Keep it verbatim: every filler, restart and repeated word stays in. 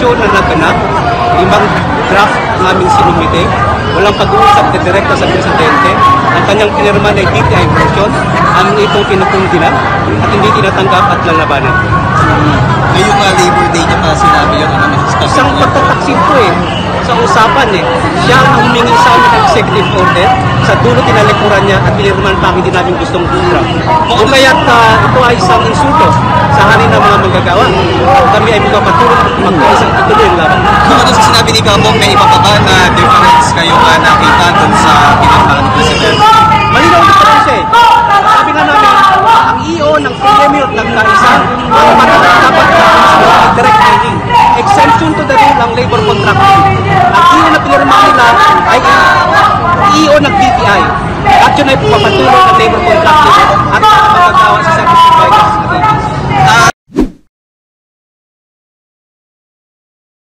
negosyasyon na naganap, limang draft ang aming sinumite, walang pag-uusap na direkta sa Presidente, ang kanyang pinirma ay D T I version, amin itong pinupundila at hindi tinatanggap at lalabanan. Ngayong uh, Labor Day niya pa sinabi yun, ano na Isang pagtataksil po eh, sa usapan eh. Siya ang humingi sa amin ng executive order, sa dulo tinalikuran niya at pinirman pa hindi namin gustong draft. Kung kaya't uh, ito ay isang insulto sa halin ng mga manggagawa. Kami ay magpapatuloy at magkaisang ituloy ang laban. Kung ano sa sinabi ni Gabong, may iba pa ba na difference kayo uh, nakita dun sa pinirmahan ng Presidente? Malinaw ang difference eh. Sabi nga namin, ang E O ng P M U at nagkaisa, ang matatak dapat na direct hiring. Exemption to the rule ang labor contracting. Ang E O na pinirmahan nila ay E O ng D T I. At yun ay papatuloy ang labor contracting at